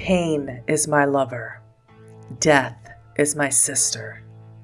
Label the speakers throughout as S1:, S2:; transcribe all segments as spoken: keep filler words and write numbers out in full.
S1: Pain is my lover. Death is my sister.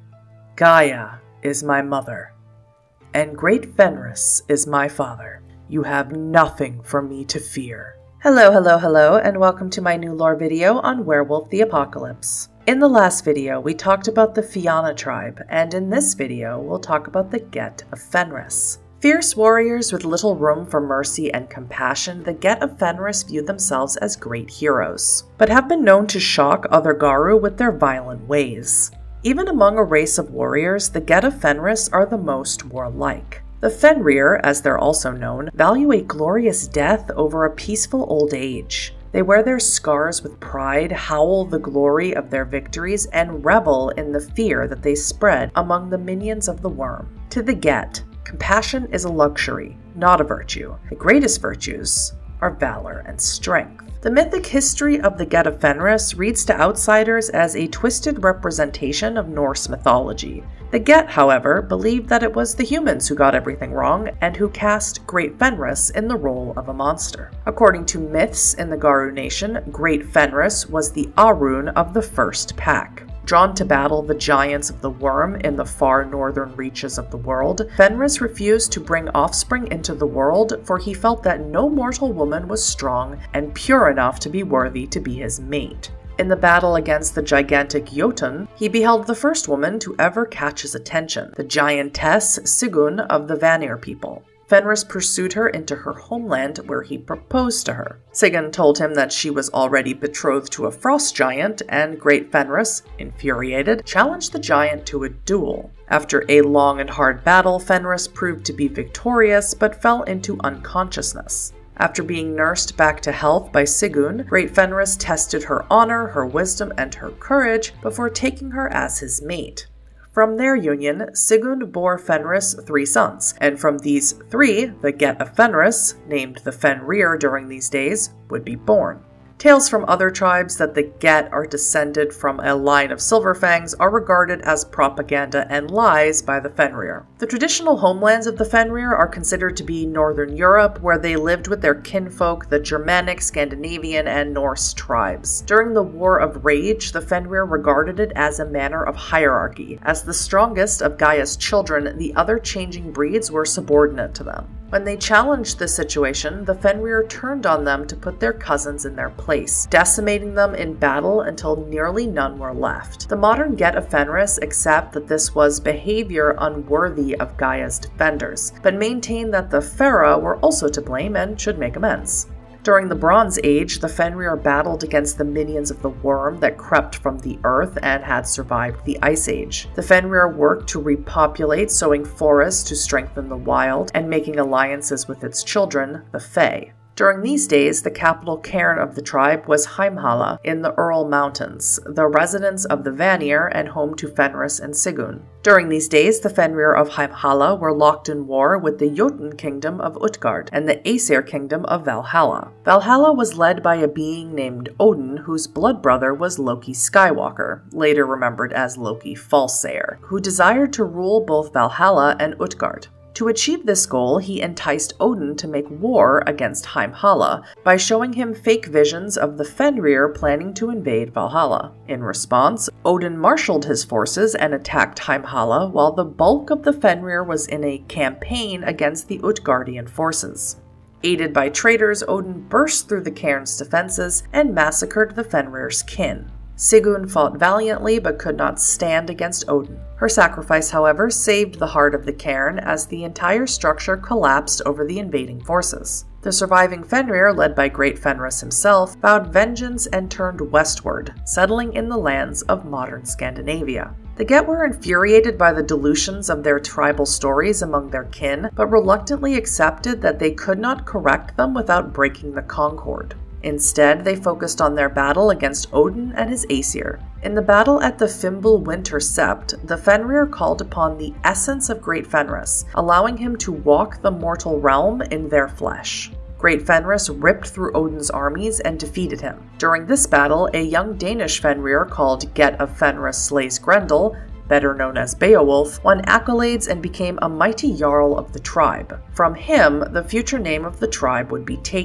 S1: Gaia is my mother. And great Fenris is my father. You have nothing for me to fear. Hello, hello, hello, and welcome to my new lore video on Werewolf the Apocalypse. In the last video, we talked about the Fianna tribe, and in this video, we'll talk about the Get of Fenris. Fierce warriors with little room for mercy and compassion, the Get of Fenris view themselves as great heroes, but have been known to shock other Garou with their violent ways. Even among a race of warriors, the Get of Fenris are the most warlike. The Fenrir, as they're also known, value a glorious death over a peaceful old age. They wear their scars with pride, howl the glory of their victories, and revel in the fear that they spread among the minions of the worm. To the Get, compassion is a luxury, not a virtue. The greatest virtues are valor and strength. The mythic history of the Get of Fenris reads to outsiders as a twisted representation of Norse mythology. The Get, however, believed that it was the humans who got everything wrong and who cast Great Fenris in the role of a monster. According to myths in the Garou nation, Great Fenris was the Arun of the first pack. Drawn to battle the giants of the worm in the far northern reaches of the world, Fenris refused to bring offspring into the world, for he felt that no mortal woman was strong and pure enough to be worthy to be his mate. In the battle against the gigantic Jotun, he beheld the first woman to ever catch his attention, the giantess Sigyn of the Vanir people. Fenris pursued her into her homeland, where he proposed to her. Sigyn told him that she was already betrothed to a frost giant, and Great Fenris, infuriated, challenged the giant to a duel. After a long and hard battle, Fenris proved to be victorious, but fell into unconsciousness. After being nursed back to health by Sigyn, Great Fenris tested her honor, her wisdom, and her courage before taking her as his mate. From their union, Sigyn bore Fenris three sons, and from these three, the Get of Fenris, named the Fenrir during these days, would be born. Tales from other tribes that the Get are descended from a line of Silverfangs are regarded as propaganda and lies by the Fenrir. The traditional homelands of the Fenrir are considered to be Northern Europe, where they lived with their kinfolk, the Germanic, Scandinavian, and Norse tribes. During the War of Rage, the Fenrir regarded it as a manner of hierarchy. As the strongest of Gaia's children, the other changing breeds were subordinate to them. When they challenged this situation, the Fenrir turned on them to put their cousins in their place, decimating them in battle until nearly none were left. The modern Get of Fenris accept that this was behavior unworthy of Gaia's defenders, but maintain that the Fera were also to blame and should make amends. During the Bronze Age, the Fenrir battled against the minions of the worm that crept from the earth and had survived the Ice Age. The Fenrir worked to repopulate, sowing forests to strengthen the wild, and making alliances with its children, the Fae. During these days, the capital cairn of the tribe was Heimdall in the Ural Mountains, the residence of the Vanir and home to Fenris and Sigyn. During these days, the Fenrir of Heimdall were locked in war with the Jotun kingdom of Utgard and the Aesir kingdom of Valhalla. Valhalla was led by a being named Odin, whose blood brother was Loki Skywalker, later remembered as Loki Fallsayer, who desired to rule both Valhalla and Utgard. To achieve this goal, he enticed Odin to make war against Heimdall by showing him fake visions of the Fenrir planning to invade Valhalla. In response, Odin marshaled his forces and attacked Heimdall, while the bulk of the Fenrir was in a campaign against the Utgardian forces. Aided by traitors, Odin burst through the cairn's defenses and massacred the Fenrir's kin. Sigyn fought valiantly but could not stand against Odin. Her sacrifice, however, saved the heart of the cairn as the entire structure collapsed over the invading forces. The surviving Fenrir, led by Great Fenris himself, vowed vengeance and turned westward, settling in the lands of modern Scandinavia. The Get were infuriated by the dilutions of their tribal stories among their kin, but reluctantly accepted that they could not correct them without breaking the concord. Instead, they focused on their battle against Odin and his Aesir. In the battle at the Fimbul Winter Sept, the Fenrir called upon the essence of Great Fenris, allowing him to walk the mortal realm in their flesh. Great Fenris ripped through Odin's armies and defeated him. During this battle, a young Danish Fenrir called Get of Fenris slays Grendel, better known as Beowulf, won accolades and became a mighty jarl of the tribe. From him, the future name of the tribe would be taken.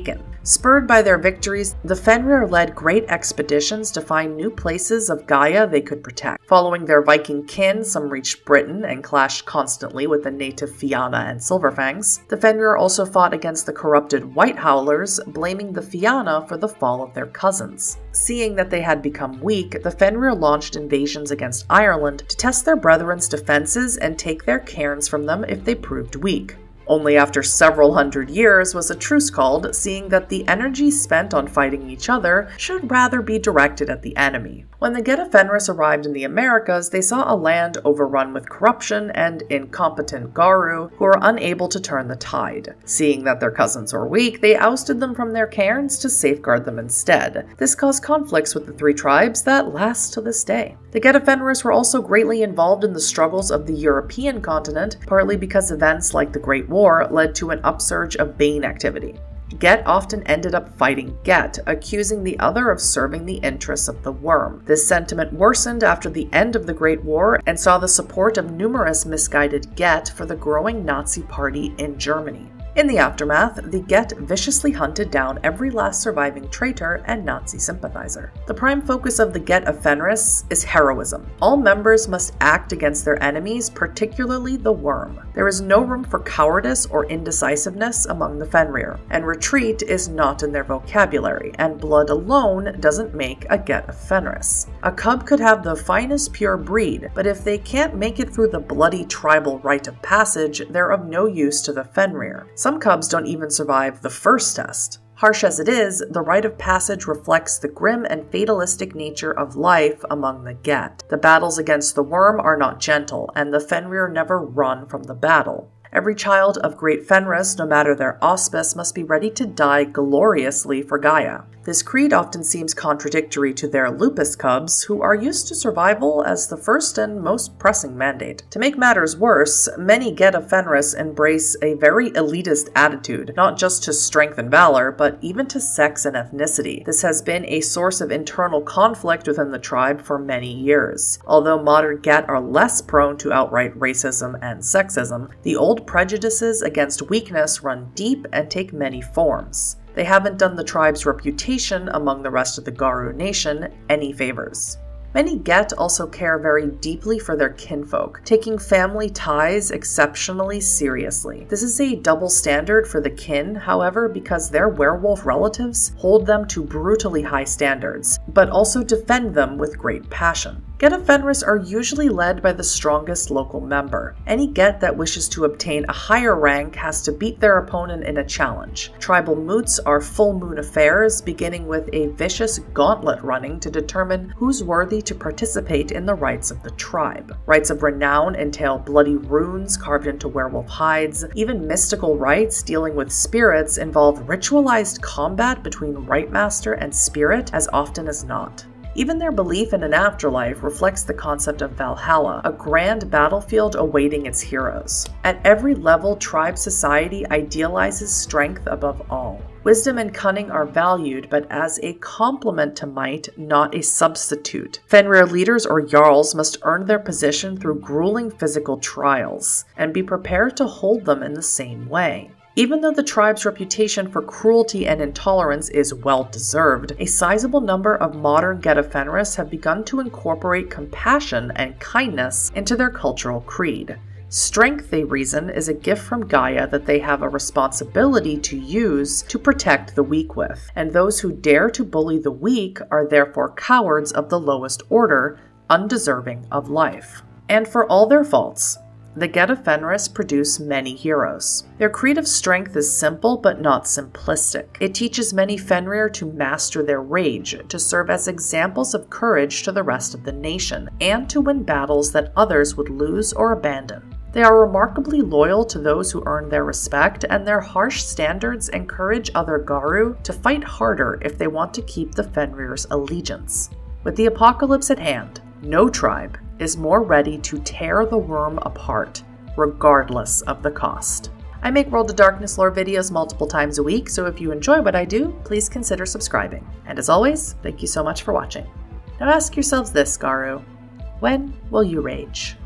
S1: Spurred by their victories, the Fenrir led great expeditions to find new places of Gaia they could protect. Following their Viking kin, some reached Britain and clashed constantly with the native Fianna and Silverfangs. The Fenrir also fought against the corrupted White Howlers, blaming the Fianna for the fall of their cousins. Seeing that they had become weak, the Fenrir launched invasions against Ireland to test their brethren's defenses and take their cairns from them if they proved weak. Only after several hundred years was a truce called, seeing that the energy spent on fighting each other should rather be directed at the enemy. When the Get of Fenris arrived in the Americas, they saw a land overrun with corruption and incompetent Garou who were unable to turn the tide. Seeing that their cousins were weak, they ousted them from their cairns to safeguard them instead. This caused conflicts with the three tribes that last to this day. The Get of Fenris were also greatly involved in the struggles of the European continent, partly because events like the Great War led to an upsurge of Bane activity. Get often ended up fighting Get, accusing the other of serving the interests of the Worm. This sentiment worsened after the end of the Great War and saw the support of numerous misguided Get for the growing Nazi party in Germany. In the aftermath, the Get viciously hunted down every last surviving traitor and Nazi sympathizer. The prime focus of the Get of Fenris is heroism. All members must act against their enemies, particularly the Worm. There is no room for cowardice or indecisiveness among the Fenrir, and retreat is not in their vocabulary, and blood alone doesn't make a Get of Fenris. A cub could have the finest pure breed, but if they can't make it through the bloody tribal rite of passage, they're of no use to the Fenrir. Some cubs don't even survive the first test. Harsh as it is, the rite of passage reflects the grim and fatalistic nature of life among the Get. The battles against the Worm are not gentle, and the Fenrir never run from the battle. Every child of Great Fenris, no matter their auspice, must be ready to die gloriously for Gaia. This creed often seems contradictory to their lupus cubs, who are used to survival as the first and most pressing mandate. To make matters worse, many Get of Fenris embrace a very elitist attitude, not just to strength and valor, but even to sex and ethnicity. This has been a source of internal conflict within the tribe for many years. Although modern Get are less prone to outright racism and sexism, the old prejudices against weakness run deep and take many forms. They haven't done the tribe's reputation among the rest of the Garou nation any favors. Many Get also care very deeply for their kinfolk, taking family ties exceptionally seriously. This is a double standard for the kin, however, because their werewolf relatives hold them to brutally high standards, but also defend them with great passion. Get of Fenris are usually led by the strongest local member. Any Get that wishes to obtain a higher rank has to beat their opponent in a challenge. Tribal moots are full moon affairs, beginning with a vicious gauntlet running to determine who's worthy to participate in the rites of the tribe. Rites of renown entail bloody runes carved into werewolf hides. Even mystical rites dealing with spirits involve ritualized combat between Rite Master and spirit as often as not. Even their belief in an afterlife reflects the concept of Valhalla, a grand battlefield awaiting its heroes. At every level, tribe society idealizes strength above all. Wisdom and cunning are valued, but as a complement to might, not a substitute. Fenrir leaders or jarls must earn their position through grueling physical trials, and be prepared to hold them in the same way. Even though the tribe's reputation for cruelty and intolerance is well-deserved, a sizable number of modern Get of Fenris have begun to incorporate compassion and kindness into their cultural creed. Strength, they reason, is a gift from Gaia that they have a responsibility to use to protect the weak with, and those who dare to bully the weak are therefore cowards of the lowest order, undeserving of life. And for all their faults, the Get of Fenris produce many heroes. Their creed of strength is simple but not simplistic. It teaches many Fenrir to master their rage, to serve as examples of courage to the rest of the nation, and to win battles that others would lose or abandon. They are remarkably loyal to those who earn their respect, and their harsh standards encourage other Garou to fight harder if they want to keep the Fenrir's allegiance. With the apocalypse at hand, no tribe is more ready to tear the worm apart, regardless of the cost. I make World of Darkness lore videos multiple times a week, so if you enjoy what I do, please consider subscribing. And as always, thank you so much for watching. Now ask yourselves this, Garou: when will you rage?